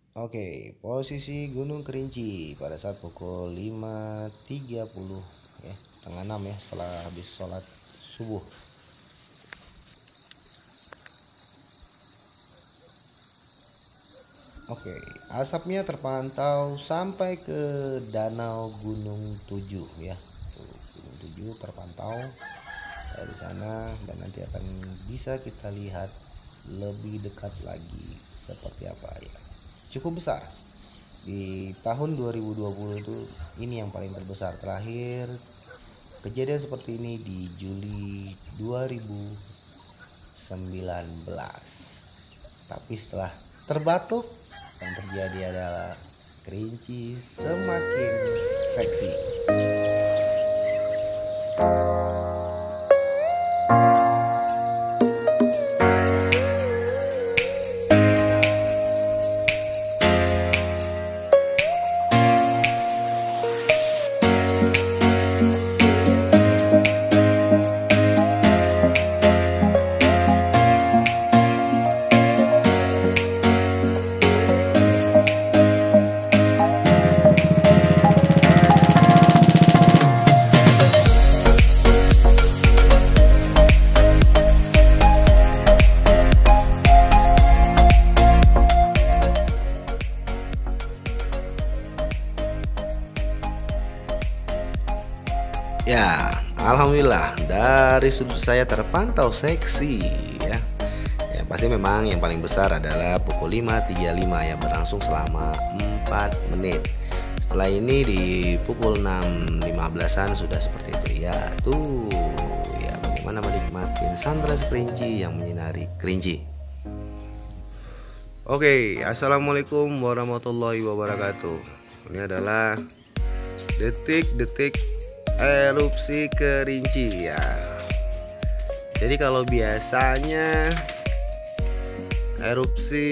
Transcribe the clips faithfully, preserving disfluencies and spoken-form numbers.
Oke, posisi Gunung Kerinci pada saat pukul lima tiga puluh ya, setengah enam ya setelah habis sholat subuh. Oke, asapnya terpantau sampai ke Danau Gunung Tujuh ya. Tuh, Gunung Tujuh terpantau dari sana dan nanti akan bisa kita lihat lebih dekat lagi seperti apa ya. Cukup besar. Di tahun dua ribu dua puluh itu ini yang paling terbesar. Terakhir kejadian seperti ini di Juli dua ribu sembilan belas. Tapi setelah terbatuk yang terjadi adalah Kerinci semakin seksi. Ya, alhamdulillah dari sudut saya terpantau seksi ya. Ya, pasti memang yang paling besar adalah pukul lima tiga puluh lima ya, berlangsung selama empat menit. Setelah ini di pukul enam lima belasan sudah seperti itu ya. Tuh, ya bagaimana menikmati sunrise Kerinci yang menyinari Kerinci. Oke, assalamualaikum warahmatullahi wabarakatuh. Ini adalah detik-detik erupsi Kerinci ya. Jadi kalau biasanya erupsi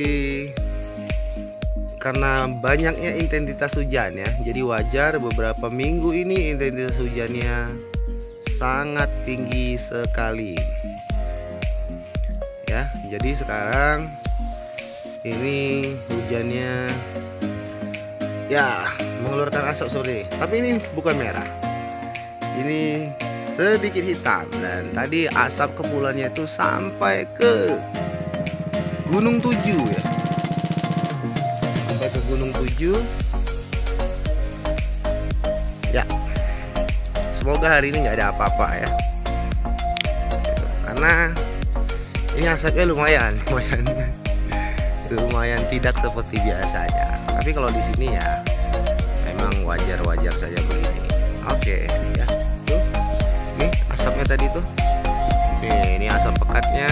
karena banyaknya intensitas hujan ya, jadi wajar beberapa minggu ini intensitas hujannya sangat tinggi sekali ya. Jadi sekarang ini hujannya ya mengeluarkan asap seperti ini, tapi ini bukan merah, ini sedikit hitam. Dan tadi asap kepulannya itu sampai ke Gunung Tujuh ya, sampai ke Gunung Tujuh ya. Semoga hari ini nggak ada apa-apa ya, karena ini asapnya lumayan lumayan lumayan tidak seperti biasanya. Tapi kalau di sini ya memang wajar-wajar saja begini. Oke ya, tuh nih asapnya tadi tuh, nih ini asap pekatnya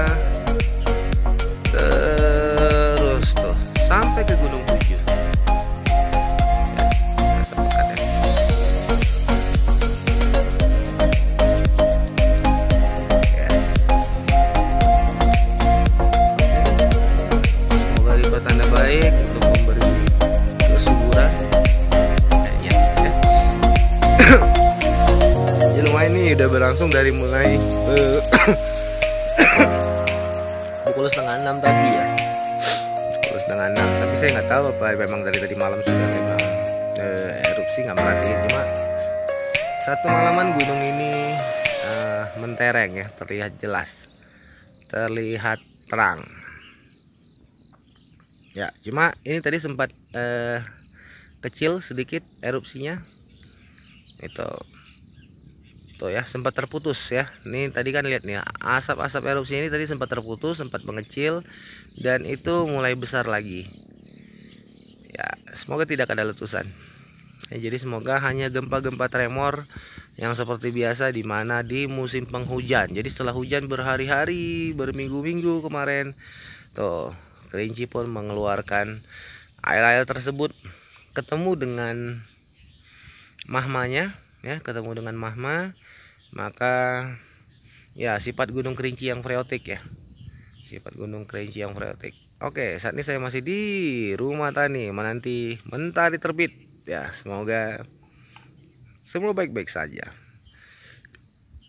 terus tuh sampai ke Gunung Tujuh ya, asap pekatnya. Yes. Semoga lipat tanda baik untuk memberi kesuburan ya, ya. Ya lumayan nih, udah berlangsung dari mulai uh, pukul setengah enam tadi ya, pukul setengah enam. Tapi saya nggak tahu apa memang dari tadi malam sudah memang uh, erupsi, nggak merhatiin. Cuma satu malaman gunung ini uh, mentereng ya, terlihat jelas, terlihat terang ya. Cuma ini tadi sempat uh, kecil sedikit erupsinya itu tuh ya, sempat terputus ya. Ini tadi kan lihat nih, asap-asap erupsi ini tadi sempat terputus, sempat mengecil, dan itu mulai besar lagi ya. Semoga tidak ada letusan ya, jadi semoga hanya gempa-gempa tremor yang seperti biasa di mana di musim penghujan. Jadi setelah hujan berhari-hari, berminggu-minggu kemarin tuh, Kerinci pun mengeluarkan air-air tersebut, ketemu dengan mahmanya ya, ketemu dengan mahma, maka ya sifat Gunung Kerinci yang freatik ya, sifat Gunung Kerinci yang freatik. Oke, saat ini saya masih di rumah tani menanti mentari terbit ya. Semoga semua baik-baik saja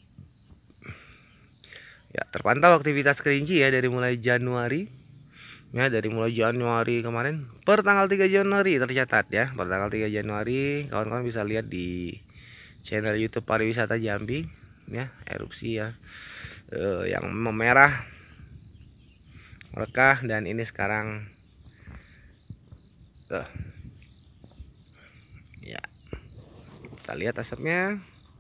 ya. Terpantau aktivitas Kerinci ya dari mulai Januari Ya, dari mulai Januari kemarin per tanggal tiga Januari tercatat ya. Per tanggal tiga Januari kawan-kawan bisa lihat di channel YouTube Pariwisata Jambi ya, erupsi ya. Eh, yang memerah merekah, dan ini sekarang eh, ya, kita lihat asapnya.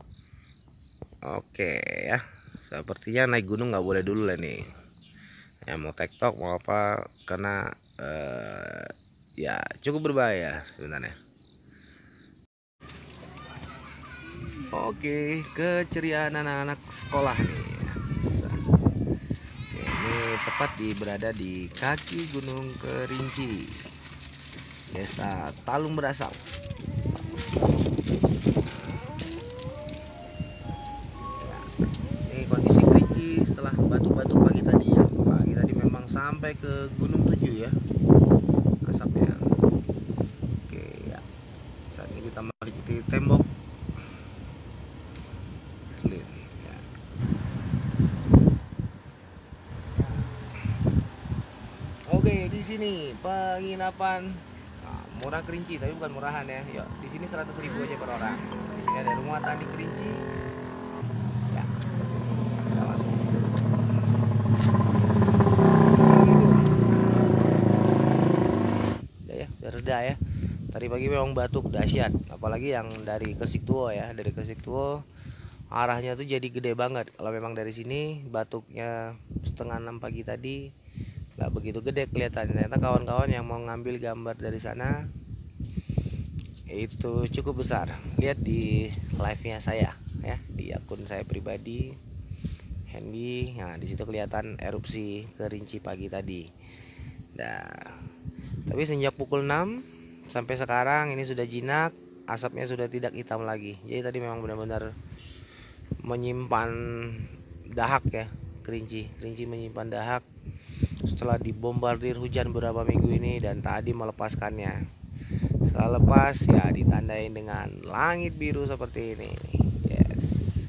Oke ya, sepertinya naik gunung nggak boleh dulu lah nih ya, mau tektok mau apa, karena eh, ya cukup berbahaya sebenarnya. Oke, keceriaan anak-anak sekolah nih. Oke, ini tepat di berada di kaki Gunung Kerinci, Desa Talung Berasal. Ini kondisi Kerinci setelah batuk-batuk pagi tadi ya. Pagi tadi memang sampai ke Gunung Tujuh ya asapnya. Oke ya, saat ini kita melewati tembok. Oke, di sini penginapan nah, murah Kerinci, tapi bukan murahan ya. Yuk, di sini seratus ribu aja per orang. Di sini ada rumah tani Kerinci. Ya, kita masuk. Udah ya, udah reda ya. Tadi pagi memang batuk dahsyat, apalagi yang dari Kesiktuo ya, dari Kesiktuo arahnya tuh jadi gede banget. Kalau memang dari sini batuknya setengah enam pagi tadi nggak begitu gede kelihatannya. Ternyata kawan-kawan yang mau ngambil gambar dari sana itu cukup besar. Lihat di live-nya saya ya, di akun saya pribadi Hendy. Nah, di situ kelihatan erupsi Kerinci pagi tadi. Nah, tapi sejak pukul enam sampai sekarang ini sudah jinak, asapnya sudah tidak hitam lagi. Jadi tadi memang benar-benar menyimpan dahak ya, Kerinci. Kerinci menyimpan dahak setelah dibombardir hujan beberapa minggu ini, dan tadi melepaskannya. Setelah lepas ya ditandai dengan langit biru seperti ini. Yes.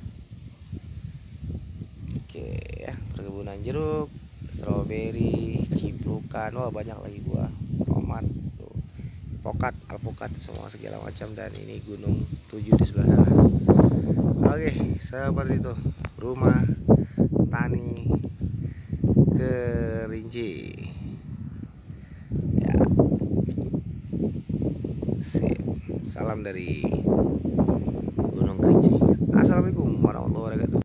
Oke ya, perkebunan jeruk, stroberi, ciplukan, wah banyak lagi buah, tomat, tuh, pokat, alpukat, semua segala macam. Dan ini Gunung Tujuh di sebelah sana. Oke, seperti itu rumah tani Kerinci ya. Sip. Salam dari Gunung Kerinci. Assalamualaikum warahmatullahi wabarakatuh.